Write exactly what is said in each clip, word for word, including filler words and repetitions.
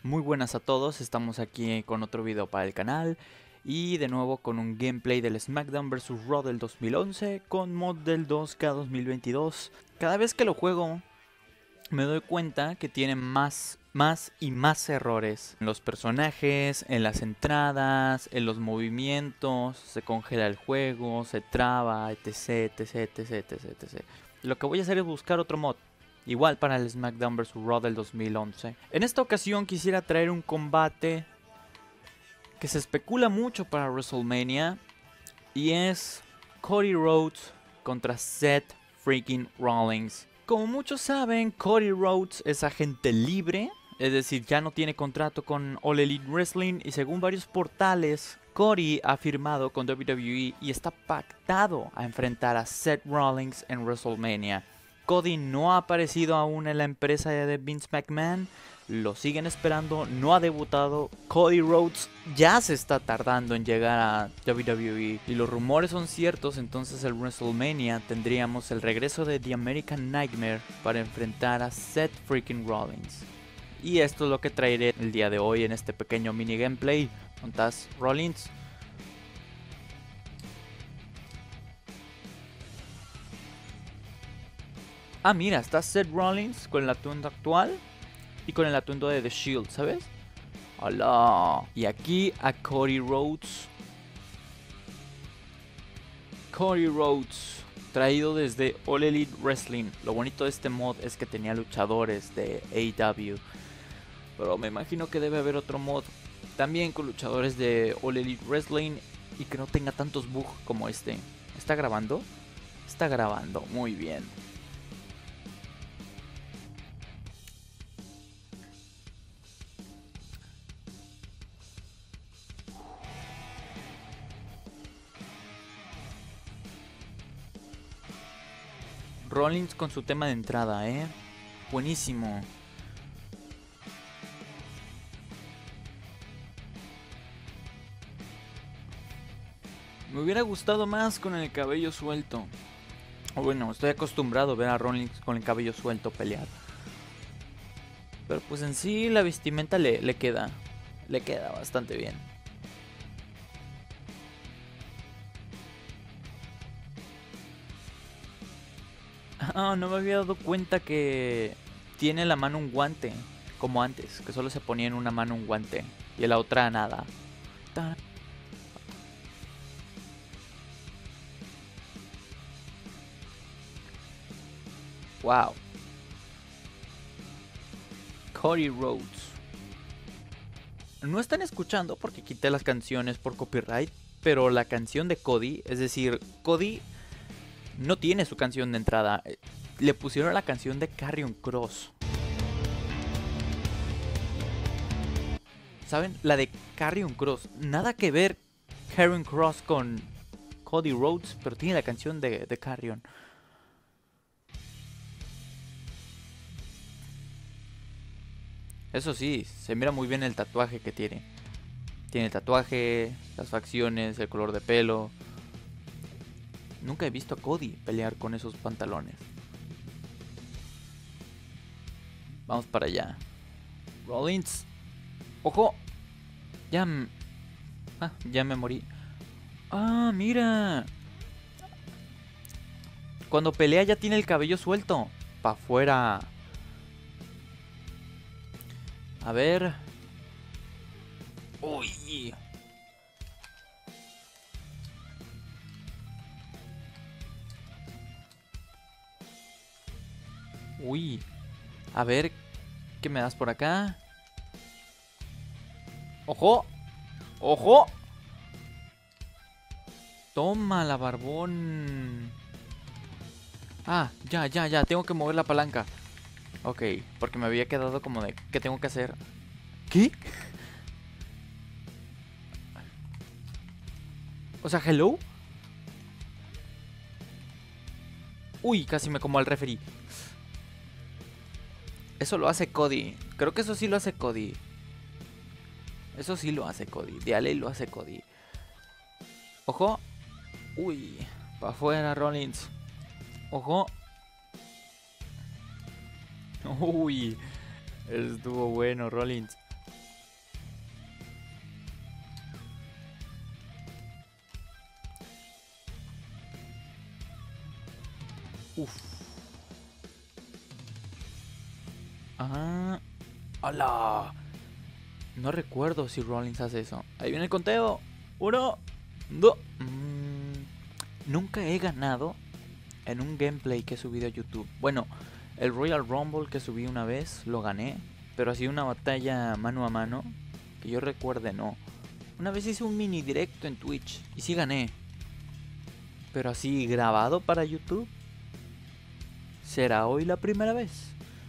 Muy buenas a todos, estamos aquí con otro video para el canal y de nuevo con un gameplay del SmackDown versus. Raw del dos mil once con mod del dos K dos mil veintidós. Cada vez que lo juego me doy cuenta que tiene más, más y más errores en los personajes, en las entradas, en los movimientos, se congela el juego, se traba, etc, etc, etc, etc, etc. Lo que voy a hacer es buscar otro mod. Igual para el SmackDown versus. Raw del dos mil once. En esta ocasión quisiera traer un combate que se especula mucho para WrestleMania. Y es Cody Rhodes contra Seth freaking Rollins. Como muchos saben, Cody Rhodes es agente libre. Es decir, ya no tiene contrato con All Elite Wrestling. Y según varios portales, Cody ha firmado con W W E y está pactado a enfrentar a Seth Rollins en WrestleMania. Cody no ha aparecido aún en la empresa de Vince McMahon, lo siguen esperando, no ha debutado. Cody Rhodes ya se está tardando en llegar a W W E y los rumores son ciertos, entonces el WrestleMania tendríamos el regreso de The American Nightmare para enfrentar a Seth freaking Rollins. Y esto es lo que traeré el día de hoy en este pequeño mini gameplay. ¿Dónde estás, Rollins? Ah, mira, está Seth Rollins con el atuendo actual y con el atuendo de The Shield, ¿sabes? ¡Hola! Y aquí a Cody Rhodes. Cody Rhodes, traído desde All Elite Wrestling. Lo bonito de este mod es que tenía luchadores de A E W. Pero me imagino que debe haber otro mod también con luchadores de All Elite Wrestling y que no tenga tantos bugs como este. ¿Está grabando? Está grabando, muy bien. Rollins con su tema de entrada, ¿eh? Buenísimo. Me hubiera gustado más con el cabello suelto. O bueno, estoy acostumbrado a ver a Rollins con el cabello suelto pelear. Pero pues en sí la vestimenta le, le queda. Le queda bastante bien. Ah, no me había dado cuenta que tiene en la mano un guante, como antes, que solo se ponía en una mano un guante y en la otra nada. Wow. Cody Rhodes. No están escuchando porque quité las canciones por copyright, pero la canción de Cody, es decir, Cody no tiene su canción de entrada. Le pusieron la canción de Karrion Kross. ¿Saben? La de Karrion Kross. Nada que ver Karrion Kross con Cody Rhodes, pero tiene la canción de, de Karrion. Eso sí, se mira muy bien el tatuaje que tiene. Tiene el tatuaje, las facciones, el color de pelo. Nunca he visto a Cody pelear con esos pantalones. Vamos para allá. Rollins. ¡Ojo! Ya... Ah, ya me morí. ¡Ah, mira! Cuando pelea ya tiene el cabello suelto. Pa' afuera. A ver. ¡Uy! Uy. A ver. ¿Qué me das por acá? ¡Ojo! ¡Ojo! Toma la barbón. Ah, ya, ya, ya. Tengo que mover la palanca. Ok, porque me había quedado como de... ¿Qué tengo que hacer? ¿Qué? O sea, ¿hello? Uy, casi me como al referee. Eso lo hace Cody. Creo que eso sí lo hace Cody. Eso sí lo hace Cody. De Ale lo hace Cody. Ojo. Uy, para afuera Rollins. Ojo. Uy, estuvo bueno, Rollins. Uf. Ah. ¡Hala! No recuerdo si Rollins hace eso. Ahí viene el conteo. Uno, dos. Mm, nunca he ganado en un gameplay que he subido a YouTube. Bueno, el Royal Rumble que subí una vez lo gané, pero así una batalla mano a mano que yo recuerde no. Una vez hice un mini directo en Twitch y sí gané, pero así grabado para YouTube será hoy la primera vez.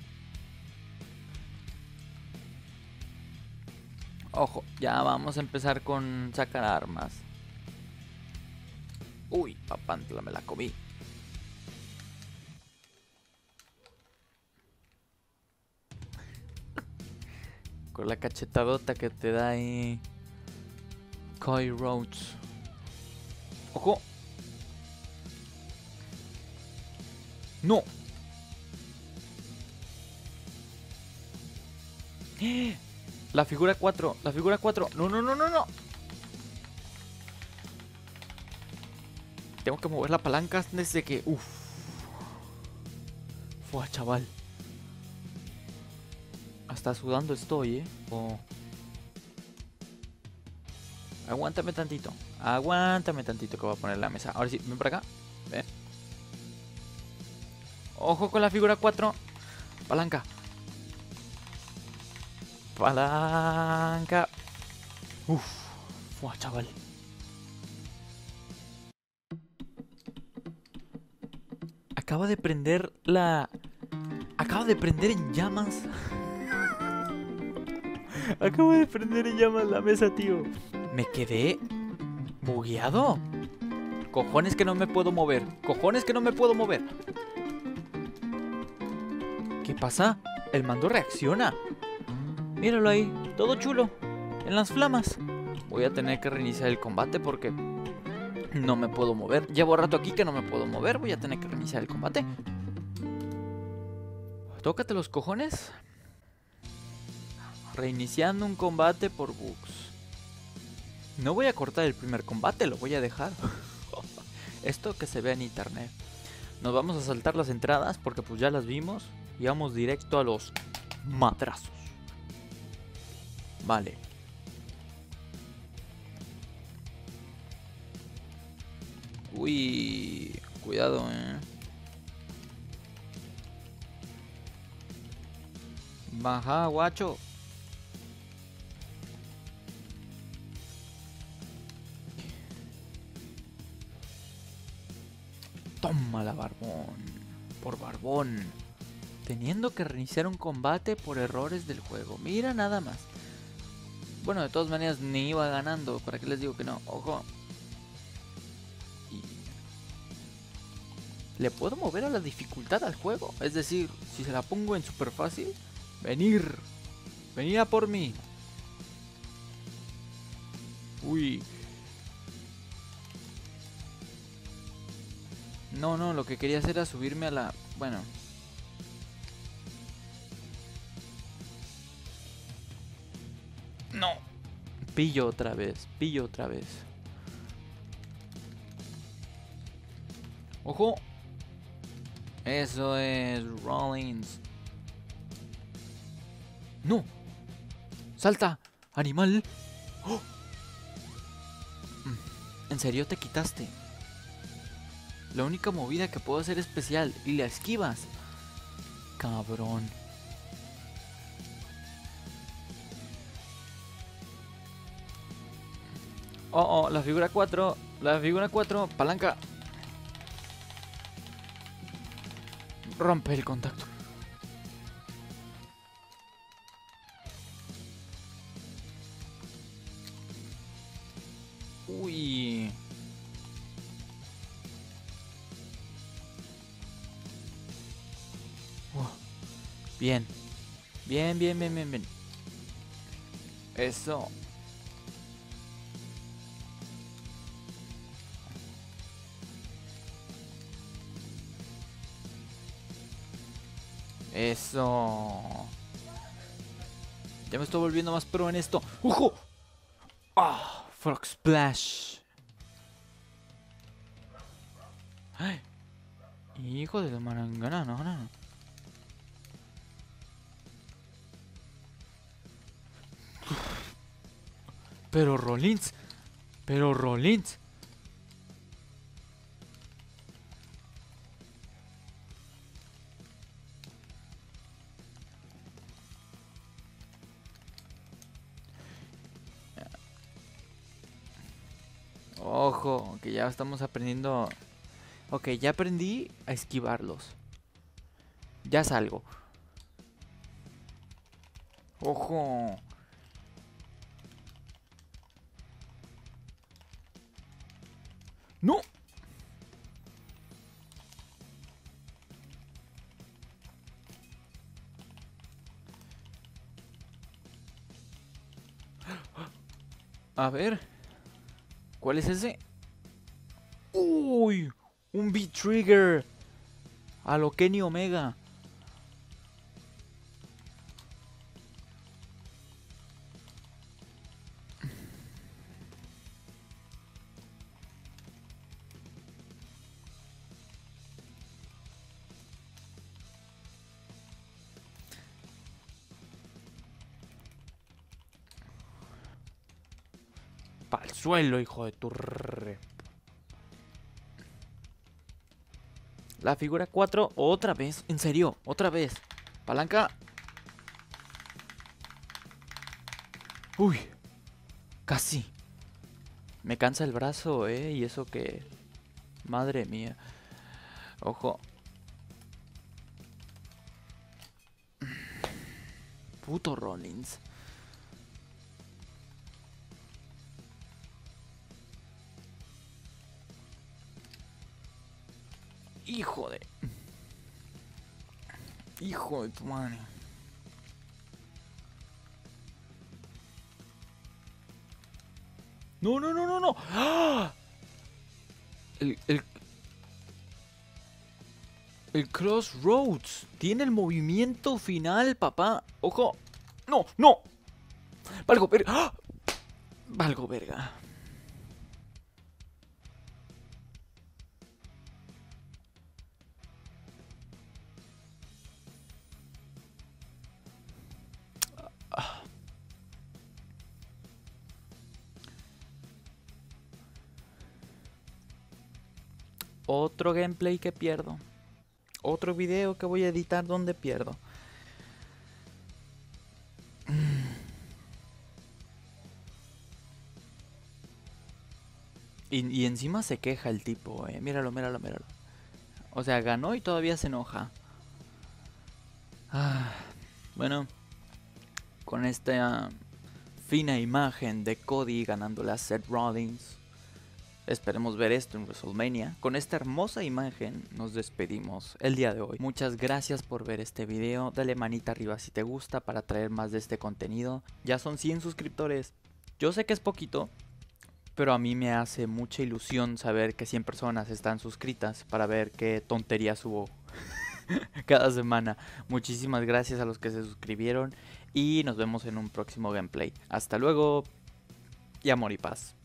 Ojo, ya vamos a empezar con sacar armas. Uy, papantla, me la comí. Con la cachetadota que te da ahí Cody Rhodes. ¡Ojo! ¡No! La figura cuatro, la figura cuatro. No, no, no, no, no. Tengo que mover la palanca desde que... Uff. Fua, chaval. Hasta sudando estoy, eh. Oh. Aguántame tantito. Aguántame tantito que voy a poner la mesa. Ahora sí, ven para acá. Ven. Ojo con la figura cuatro. Palanca. Palanca. Uff. Fua, chaval. Acaba de prender la... Acaba de prender en llamas. Acabo de prender en llamas la mesa, tío. Me quedé bugueado. Cojones que no me puedo mover. Cojones que no me puedo mover. ¿Qué pasa? El mando reacciona. Míralo ahí, todo chulo. En las flamas. Voy a tener que reiniciar el combate porque no me puedo mover. Llevo rato aquí que no me puedo mover. Voy a tener que reiniciar el combate. Tócate los cojones. Reiniciando un combate por bugs. No voy a cortar el primer combate, lo voy a dejar. Esto que se vea en internet. Nos vamos a saltar las entradas porque pues ya las vimos. Y vamos directo a los madrazos. Vale. Uy, cuidado, eh. Baja, guacho. Tómala, barbón. Por barbón. Teniendo que reiniciar un combate por errores del juego. Mira nada más. Bueno, de todas maneras ni iba ganando. ¿Para qué les digo que no? Ojo. Y... ¿le puedo mover a la dificultad al juego? Es decir, si se la pongo en super fácil. Venir. Venir a por mí. Uy. No, no, lo que quería hacer era subirme a la... Bueno. No. Pillo otra vez, pillo otra vez. ¡Ojo! Eso es Rollins. ¡No! ¡Salta! ¡Animal! ¡Oh! ¿En serio te quitaste? La única movida que puedo hacer especial y la esquivas. Cabrón. Oh, oh, la figura cuatro. La figura cuatro. Palanca. Rompe el contacto. Uy. Uh. Bien. Bien, bien, bien, bien, bien. Eso. Eso. Ya me estoy volviendo más pro en esto. ¡Ojo! ¡Ah! Frog Splash. Ay. Hijo de la marangana, no, no, no. Pero Rollins, pero Rollins. Ojo, que ya estamos aprendiendo. Ok, ya aprendí a esquivarlos. Ya salgo. Ojo. ¡No! A ver. ¿Cuál es ese? ¡Uy! Un V-Trigger. A lo Kenny Omega. Pa'l suelo, hijo de tu re... La figura cuatro, otra vez. En serio, otra vez. Palanca. Uy. Casi. Me cansa el brazo, eh. Y eso que... Madre mía. Ojo. Puto Rollins. Hijo de... Hijo de tu madre. No, no, no, no, no. ¡Ah! El, el... El Crossroads. Tiene el movimiento final, papá. Ojo. No, no. Valgo verga. ¡Ah! Valgo verga. Otro gameplay que pierdo. Otro video que voy a editar donde pierdo. Y, y encima se queja el tipo, eh. Míralo, míralo, míralo. O sea, ganó y todavía se enoja. Ah, bueno, con esta fina imagen de Cody ganándole a Seth Rollins, esperemos ver esto en WrestleMania. Con esta hermosa imagen nos despedimos el día de hoy. Muchas gracias por ver este video. Dale manita arriba si te gusta para traer más de este contenido. Ya son cien suscriptores. Yo sé que es poquito, pero a mí me hace mucha ilusión saber que cien personas están suscritas para ver qué tonterías subo cada semana. Muchísimas gracias a los que se suscribieron y nos vemos en un próximo gameplay. Hasta luego y amor y paz.